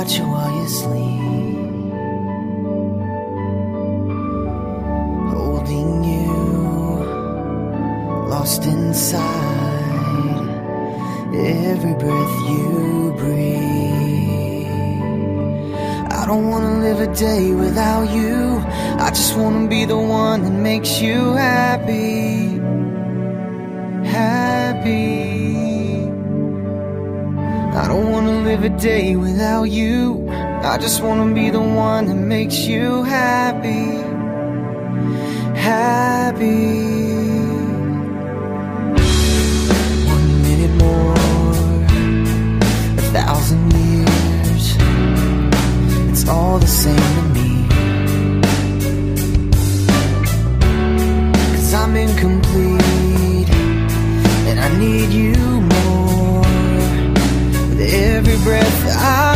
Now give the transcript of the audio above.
watch you while you sleep, holding you, lost inside every breath you breathe. I don't wanna live a day without you. I just wanna be the one that makes you happy, happy. I don't wanna live a day without you. I just wanna be the one that makes you happy, happy. 1 minute more, 1,000 years, it's all the same to me. 'Cause I'm incomplete, and I need you more. With every breath I